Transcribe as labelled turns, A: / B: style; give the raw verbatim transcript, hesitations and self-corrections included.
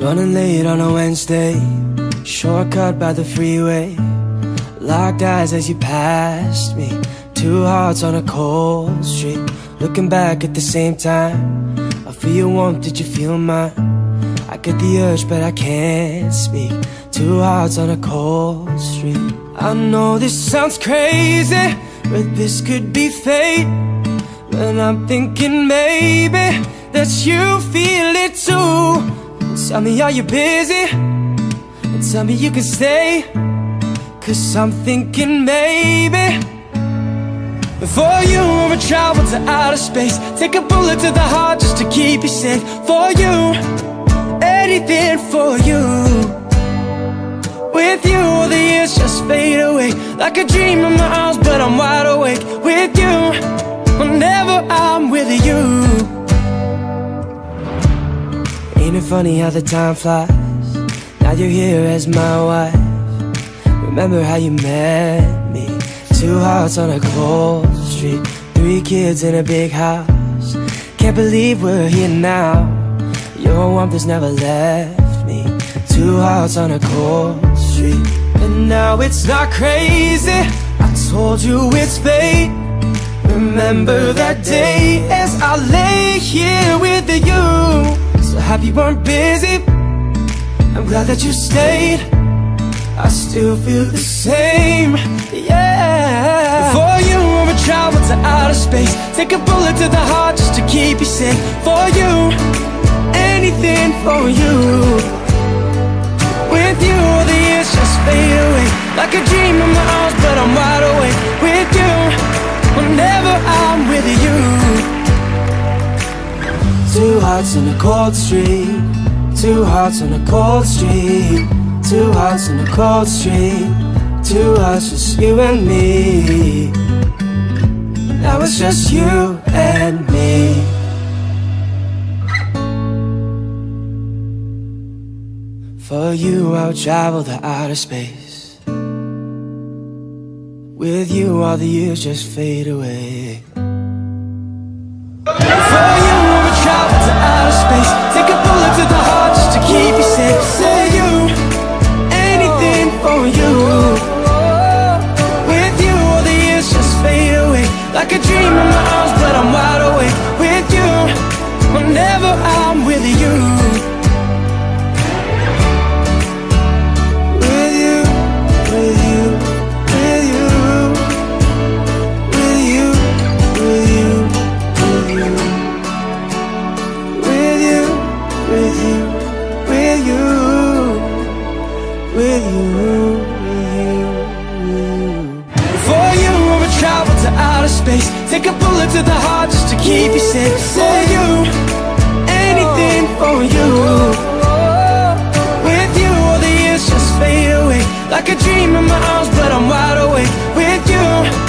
A: Running late on a Wednesday, shortcut by the freeway. Locked eyes as you passed me, two hearts on a cold street. Looking back at the same time, I feel your warmth, did you feel mine? I get the urge but I can't speak, two hearts on a cold street. I know this sounds crazy, but this could be fate. But I'm thinking maybe that you feel it too. Tell me, are you busy? And tell me you can stay, 'cause I'm thinking maybe for you I would travel to outer space, take a bullet to the heart just to keep you safe. For you, anything for you. With you, all the years just fade away, like a dream in my arms, but I'm wide awake. With you, whenever I'm with you. Ain't it funny how the time flies? Now you're here as my wife. Remember how you met me? Two hearts on a cold street, three kids in a big house. Can't believe we're here now. Your warmth has never left me. Two hearts on a cold street. And now it's not crazy, I told you it's fate. Remember that day as I lay here with you. So happy you weren't busy, I'm glad that you stayed. I still feel the same, yeah. For you, I would travel to outer space, take a bullet to the heart just to keep you safe. For you, anything for you. With you, all the years just fade away, like a dream in my arms, but I'm wide awake. With you, whenever I'm with you. Two hearts on a cold street, two hearts on a cold street, two hearts on a cold street, two hearts, just you and me. Now it's just you and me. For you I would travel to outer space. With you all the years just fade away. For you I would travel to outer space, take a bullet to the heart just to keep you safe. For you, anything for you. With you all the years just fade away, like a dream in my arms, but I'm wide awake. With you, whenever I'm with you. With you, with you, with you, with you, with you, with you, with you, with you, with you, with you, with you. For you, I would travel to outer space, take a bullet to the heart just to keep you safe. For you, anything for you. With you, all the years just fade away, like a dream in my arms, but I'm wide awake. With you.